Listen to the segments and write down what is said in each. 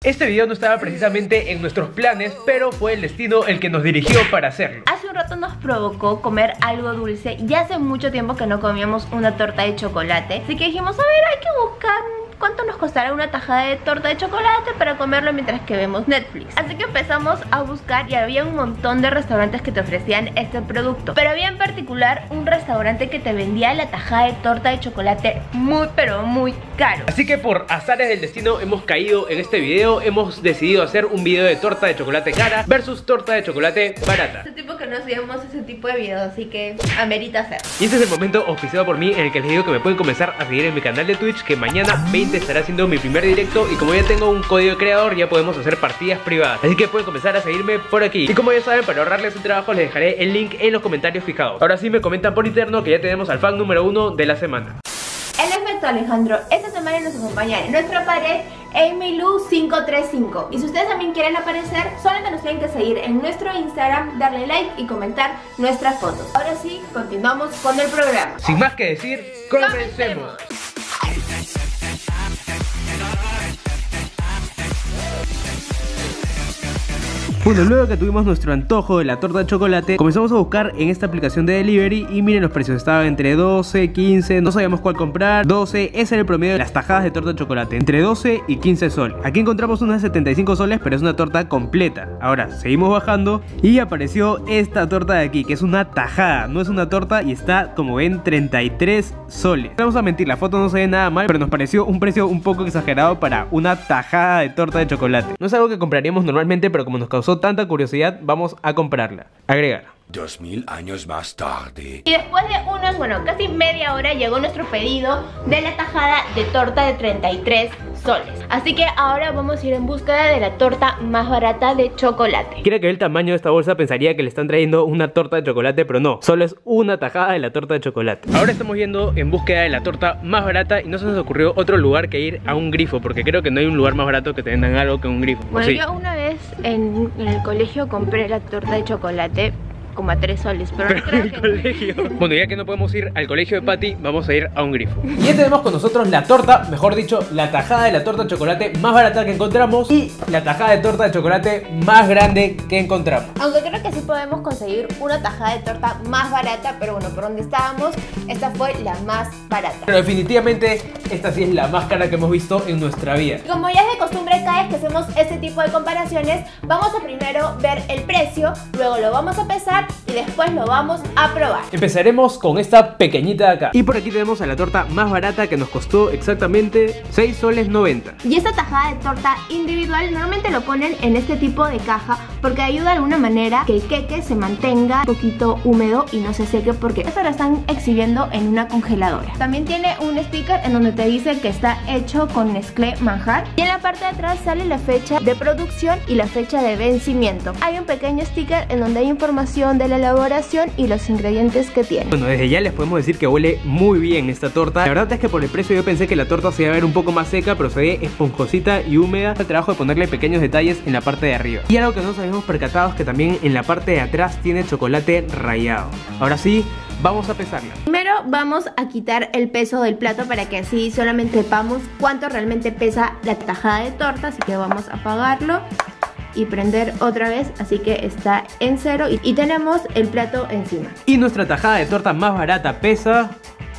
Este video no estaba precisamente en nuestros planes, pero fue el destino el que nos dirigió para hacerlo. Hace un rato nos provocó comer algo dulce y hace mucho tiempo que no comíamos una torta de chocolate. Así que dijimos, a ver, hay que buscar cuánto nos costará una tajada de torta de chocolate para comerlo mientras que vemos Netflix. Así que empezamos a buscar y había un montón de restaurantes que te ofrecían este producto. Pero había en particular un restaurante que te vendía la tajada de torta de chocolate muy pero muy caro. Así que por azares del destino hemos caído en este video. Hemos decidido hacer un video de torta de chocolate cara versus torta de chocolate barata. Hace tiempo que no hacíamos ese tipo de videos, así que amerita hacer. Y este es el momento auspiciado por mí en el que les digo que me pueden comenzar a seguir en mi canal de Twitch, que mañana 20 estará haciendo mi primer directo. Y como ya tengo un código de creador, ya podemos hacer partidas privadas. Así que pueden comenzar a seguirme por aquí. Y como ya saben, para ahorrarles un trabajo, les dejaré el link en los comentarios fijados. Ahora sí me comentan por interno que ya tenemos al fan número 1 de la semana. En efecto, Alejandro, esta semana nos acompaña en nuestra pared AmyLu535. Y si ustedes también quieren aparecer, solamente nos tienen que seguir en nuestro Instagram, darle like y comentar nuestras fotos. Ahora sí, continuamos con el programa. Sin más que decir, comencemos. Bueno, luego que tuvimos nuestro antojo de la torta de chocolate, comenzamos a buscar en esta aplicación de delivery y miren los precios, estaban entre 12, 15, no sabíamos cuál comprar. 12, ese era el promedio de las tajadas de torta de chocolate, entre 12 y 15 soles. Aquí encontramos unas 75 soles, pero es una torta completa. Ahora, seguimos bajando y apareció esta torta de aquí, que es una tajada, no es una torta y está, como ven, 33 soles. No vamos a mentir, la foto no se ve nada mal, pero nos pareció un precio un poco exagerado para una tajada de torta de chocolate. No es algo que compraríamos normalmente, pero como nos causó tanta curiosidad, vamos a comprarla. Agregar. 2000 años más tarde. Y después de casi media hora llegó nuestro pedido de la tajada de torta de 33 soles. Así que ahora vamos a ir en búsqueda de la torta más barata de chocolate. Quiera que ve el tamaño de esta bolsa, pensaría que le están trayendo una torta de chocolate, pero no, solo es una tajada de la torta de chocolate. Ahora estamos yendo en búsqueda de la torta más barata y no se nos ocurrió otro lugar que ir a un grifo, porque creo que no hay un lugar más barato que te vendan algo que un grifo. Bueno, ¿sí? yo una vez en el colegio compré la torta de chocolate como a 3 soles, pero no creo en el que... colegio. Bueno, ya que no podemos ir al colegio de Patty, vamos a ir a un grifo. Y ya tenemos con nosotros la torta, mejor dicho, la tajada de la torta de chocolate más barata que encontramos y la tajada de torta de chocolate más grande que encontramos. Aunque creo que sí podemos conseguir una tajada de torta más barata, pero bueno, por donde estábamos, esta fue la más barata. Pero definitivamente esta sí es la más cara que hemos visto en nuestra vida. Y como ya es de costumbre, cada vez que hacemos este tipo de comparaciones, vamos a primero ver el precio, luego lo vamos a pesar y después lo vamos a probar. Empezaremos con esta pequeñita de acá. Y por aquí tenemos a la torta más barata, que nos costó exactamente 6 soles 90. Y esta tajada de torta individual normalmente lo ponen en este tipo de caja porque ayuda de alguna manera que el queque se mantenga un poquito húmedo y no se seque, porque esto lo están exhibiendo en una congeladora. También tiene un sticker en donde te dice que está hecho con Nestlé Manjar, y en la parte de atrás sale la fecha de producción y la fecha de vencimiento. Hay un pequeño sticker en donde hay información de la elaboración y los ingredientes que tiene. Bueno, desde ya les podemos decir que huele muy bien esta torta. La verdad es que por el precio yo pensé que la torta se iba a ver un poco más seca, pero se ve esponjosita y húmeda. El trabajo de ponerle pequeños detalles en la parte de arriba. Y algo que no nos habíamos percatado es que también en la parte de atrás tiene chocolate rallado. Ahora sí, vamos a pesarla. Primero vamos a quitar el peso del plato para que así solamente sepamos cuánto realmente pesa la tajada de torta. Así que vamos a apagarlo y prender otra vez, así que está en 0 y tenemos el plato encima. Y nuestra tajada de torta más barata pesa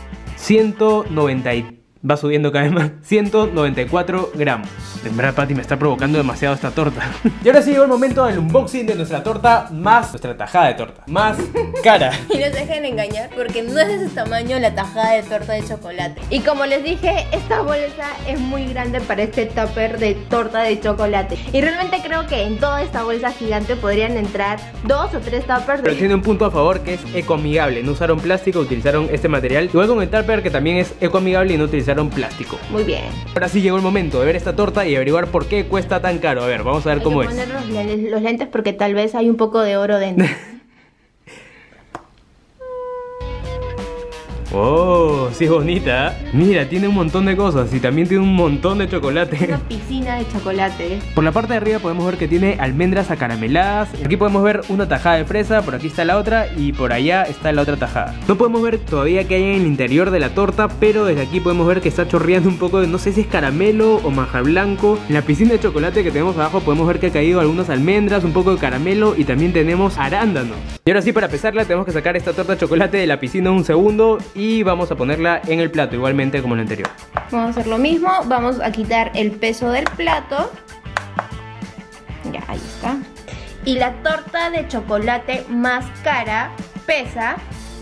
190 va subiendo cada vez más, 194 gramos. En verdad, Patty, me está provocando demasiado esta torta. Y ahora sí llegó el momento del unboxing de nuestra torta nuestra tajada de torta más cara. Y no se dejen engañar porque no es de ese tamaño la tajada de torta de chocolate. Y como les dije, esta bolsa es muy grande para este tupper de torta de chocolate. Y realmente creo que en toda esta bolsa gigante podrían entrar 2 o 3 tuppers. Pero tiene un punto a favor, que es ecoamigable. No usaron plástico, utilizaron este material. Igual con el tupper, que también es ecoamigable y no utilizaron plástico. Muy bien. Ahora sí llegó el momento de ver esta torta y averiguar por qué cuesta tan caro. A ver, vamos a ver cómo es. Hay que poner los lentes porque tal vez hay un poco de oro dentro. Oh, sí es bonita. Mira, tiene un montón de cosas y también tiene un montón de chocolate. Una piscina de chocolate. Por la parte de arriba podemos ver que tiene almendras acarameladas. Aquí podemos ver una tajada de fresa, por aquí está la otra y por allá está la otra tajada. No podemos ver todavía qué hay en el interior de la torta, pero desde aquí podemos ver que está chorreando un poco de, no sé si es caramelo o manjar blanco. En la piscina de chocolate que tenemos abajo podemos ver que ha caído algunas almendras, un poco de caramelo y también tenemos arándanos. Y ahora sí, para pesarla tenemos que sacar esta torta de chocolate de la piscina un segundo y vamos a ponerla en el plato igualmente como en el anterior. Vamos a hacer lo mismo, vamos a quitar el peso del plato. Ya, ahí está. Y la torta de chocolate más cara pesa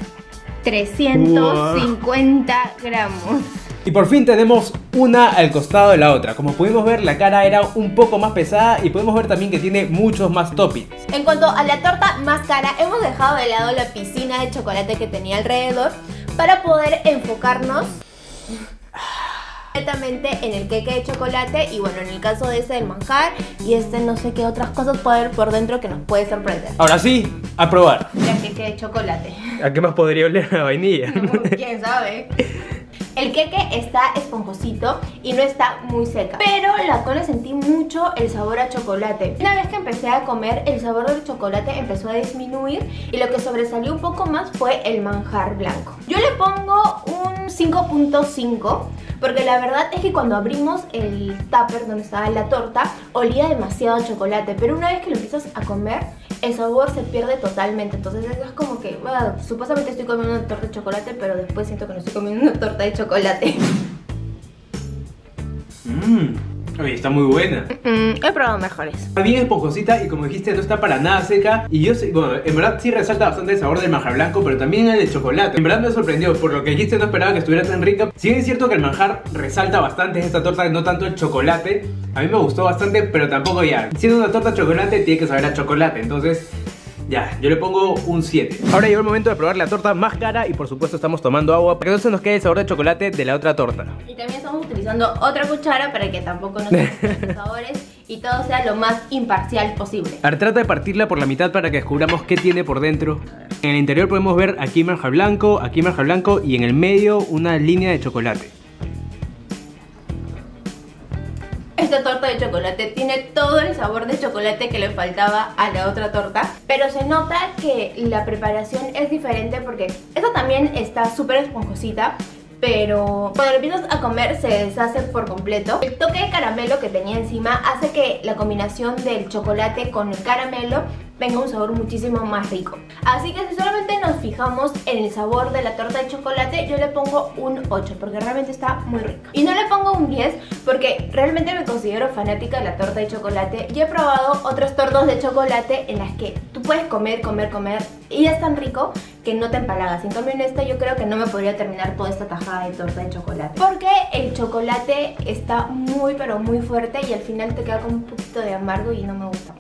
350 gramos. Y por fin tenemos una al costado de la otra. Como pudimos ver, la cara era un poco más pesada y podemos ver también que tiene muchos más toppings. En cuanto a la torta más cara, hemos dejado de lado la piscina de chocolate que tenía alrededor para poder enfocarnos completamente en el queque de chocolate y bueno, en el caso de este del manjar y este no sé qué otras cosas puede haber por dentro que nos puede sorprender. Ahora sí, a probar. El queque de chocolate. ¿A qué más podría oler la vainilla? ¿Quién sabe? El queque está esponjosito y no está muy seca, pero la cola sentí mucho el sabor a chocolate. Una vez que empecé a comer, el sabor del chocolate empezó a disminuir y lo que sobresalió un poco más fue el manjar blanco. Yo le pongo un 5.5 porque la verdad es que cuando abrimos el tupper donde estaba la torta olía demasiado a chocolate, pero una vez que lo empiezas a comer el sabor se pierde totalmente. Entonces es como que supuestamente estoy comiendo una torta de chocolate, pero después siento que no estoy comiendo una torta de chocolate. Oye, está muy buena. He probado mejores. Está bien esponjosita y como dijiste no está para nada seca. Y yo sé, bueno, en verdad sí resalta bastante el sabor del manjar blanco, pero también el de chocolate. En verdad me sorprendió, por lo que dijiste no esperaba que estuviera tan rica. Si bien es cierto que el manjar resalta bastante en esta torta, no tanto el chocolate. A mí me gustó bastante, pero tampoco ya. Siendo una torta de chocolate tiene que saber a chocolate, entonces... ya, yo le pongo un 7. Ahora llegó el momento de probar la torta más cara y por supuesto estamos tomando agua para que no se nos quede el sabor de chocolate de la otra torta. Y también estamos utilizando otra cuchara para que tampoco nos queden los sabores y todo sea lo más imparcial posible. Ahora trata de partirla por la mitad para que descubramos qué tiene por dentro. En el interior podemos ver aquí manjar blanco y en el medio una línea de chocolate. Esta torta de chocolate tiene todo el sabor de chocolate que le faltaba a la otra torta, pero se nota que la preparación es diferente porque esta también está súper esponjosita, pero cuando lo empiezas a comer se deshace por completo. El toque de caramelo que tenía encima hace que la combinación del chocolate con el caramelo tenga un sabor muchísimo más rico. Así que si solamente nos fijamos en el sabor de la torta de chocolate, yo le pongo un 8 porque realmente está muy rica. Y no le pongo un 10 porque realmente me considero fanática de la torta de chocolate. Yo he probado otras tortas de chocolate en las que tú puedes comer y es tan rico que no te empalagas. En cambio en esta yo creo que no me podría terminar toda esta tajada de torta de chocolate porque el chocolate está muy pero muy fuerte y al final te queda con un poquito de amargo y no me gusta.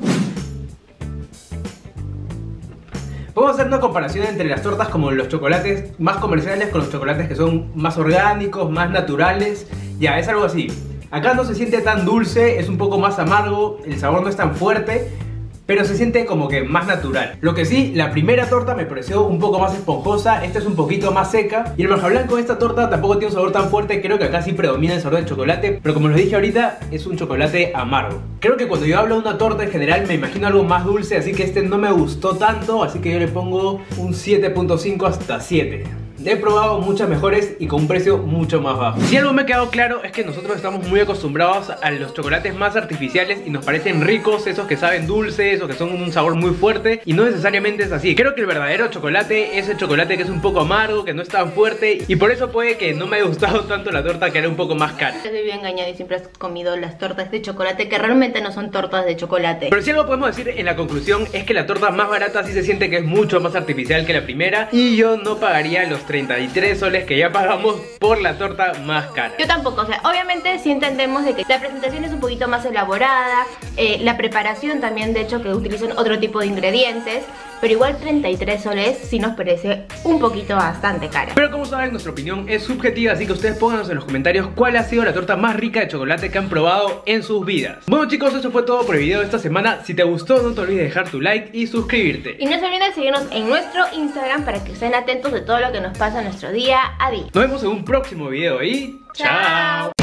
Podemos hacer una comparación entre las tortas como los chocolates más comerciales con los chocolates que son más orgánicos, más naturales. Ya, es algo así. Acá no se siente tan dulce, es un poco más amargo, el sabor no es tan fuerte, pero se siente como que más natural. Lo que sí, la primera torta me pareció un poco más esponjosa, esta es un poquito más seca. Y el manjar blanco de esta torta tampoco tiene un sabor tan fuerte, creo que acá sí predomina el sabor del chocolate. Pero como les dije ahorita, es un chocolate amargo. Creo que cuando yo hablo de una torta en general me imagino algo más dulce, así que este no me gustó tanto, así que yo le pongo un 7.5 hasta 7. He probado muchas mejores y con un precio mucho más bajo. Si algo me ha quedado claro es que nosotros estamos muy acostumbrados a los chocolates más artificiales y nos parecen ricos, esos que saben dulces, esos que son un sabor muy fuerte, y no necesariamente es así. Creo que el verdadero chocolate es el chocolate que es un poco amargo, que no es tan fuerte, y por eso puede que no me haya gustado tanto la torta que era un poco más cara. Estoy bien engañado y siempre has comido las tortas de chocolate que realmente no son tortas de chocolate. Pero si algo podemos decir en la conclusión es que la torta más barata sí se siente que es mucho más artificial que la primera, y yo no pagaría los 33 soles que ya pagamos por la torta más cara. Yo tampoco, o sea, obviamente sí entendemos de que la presentación es un poquito más elaborada, la preparación también de hecho que utilizan otro tipo de ingredientes, pero igual 33 soles sí nos parece un poquito bastante cara. Pero como saben, nuestra opinión es subjetiva, así que ustedes pónganos en los comentarios cuál ha sido la torta más rica de chocolate que han probado en sus vidas. Bueno chicos, eso fue todo por el video de esta semana. Si te gustó, no te olvides de dejar tu like y suscribirte. Y no se olviden de seguirnos en nuestro Instagram para que estén atentos de todo lo que nos pasa en nuestro día a día. Nos vemos en un próximo video y ¡chao!